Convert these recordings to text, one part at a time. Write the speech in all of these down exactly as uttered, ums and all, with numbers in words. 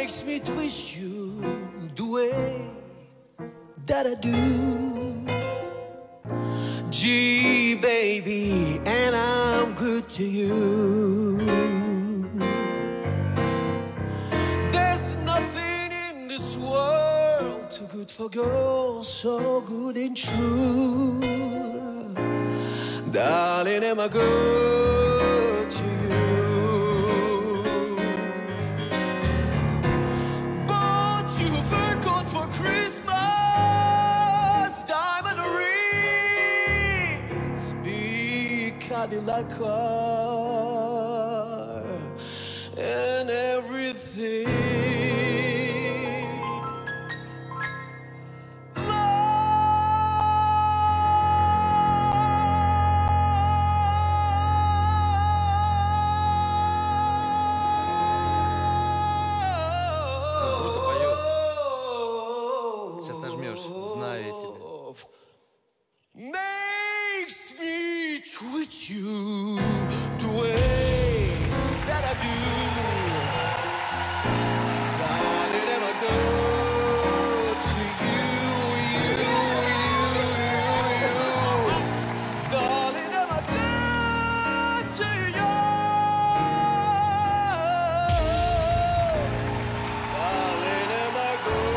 makes me twist you the way that I do. Gee, baby, and I'm good to you. There's nothing in this world too good for girls, so good and true. Darling, am I good to you? Bought you a fur coat for Christmas, diamond rings, big Cadillac car, and everything. Makes me treat you the way that I do. Darling, am I good to you, you, you, you, you. Darling, am I good to you? Darling, am I good?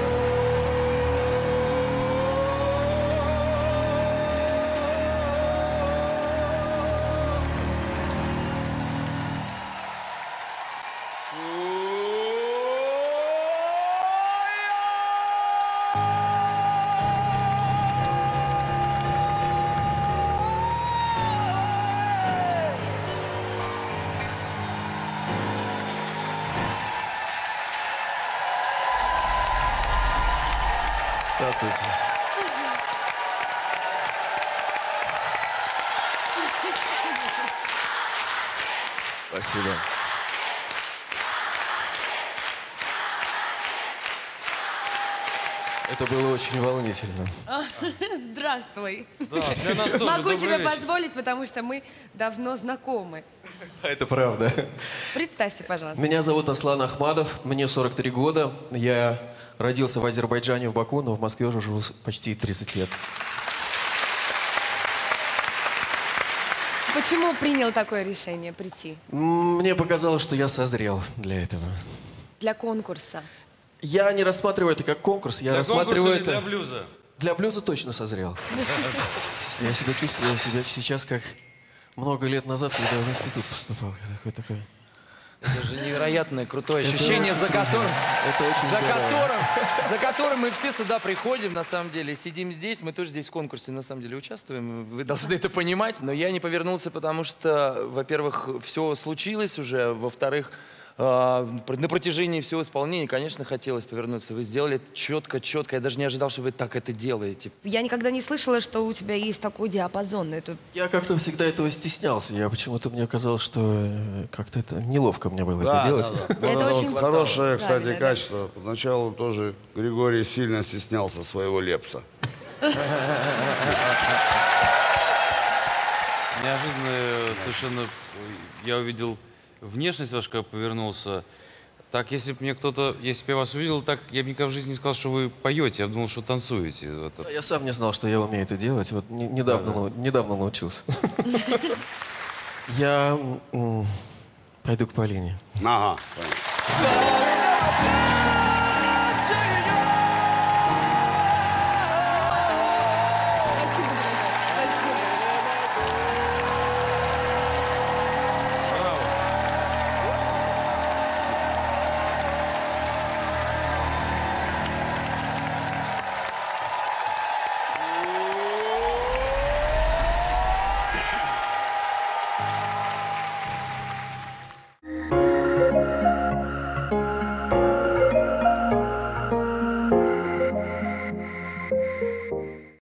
Здравствуйте. Спасибо. Это было очень волнительно. Здравствуй. Да, для нас тоже Могу добрый себе вечер. позволить, потому что мы давно знакомы. Это правда. Представься, пожалуйста. Меня зовут Аслан Ахмадов, мне сорок три года. Я родился в Азербайджане, в Баку, но в Москве уже живу почти тридцать лет. Почему принял такое решение прийти? Мне показалось, что я созрел для этого. Для конкурса. Я не рассматриваю это как конкурс, я Для рассматриваю конкурса или это... для блюза? Для блюза точно созрел. Я себя чувствую себя сейчас как много лет назад, когда в институт поступал. Такой, такой. Это же невероятное, крутое ощущение, это за которым, это очень за, здорово. которым, за которым мы все сюда приходим, на самом деле, сидим здесь, мы тоже здесь в конкурсе, на самом деле, участвуем, вы должны это понимать, но я не повернулся, потому что, во-первых, все случилось уже, во-вторых, э, на протяжении всего исполнения, конечно, хотелось повернуться, вы сделали это четко-четко, я даже не ожидал, что вы так это делаете. Я никогда не слышала, что у тебя есть такой диапазон. Это... Я как-то всегда этого стеснялся. Я почему-то мне казалось, что э, как-то это неловко мне было Да, это делать. да, да. Это Ну, очень хорошее, кстати, правильно, да. качество. Поначалу тоже Григорий сильно стеснялся своего Лепса. Неожиданно совершенно я увидел внешность вашу, когда повернулся. Так, если бы мне кто-то, если бы я вас увидел, так я бы никогда в жизни не сказал, что вы поете. Я думал, что танцуете. Это... Я сам не знал, что я умею это делать. Вот не- недавно, Да, да. нау- недавно научился. Я м, пойду к Полине. Ага. понятно.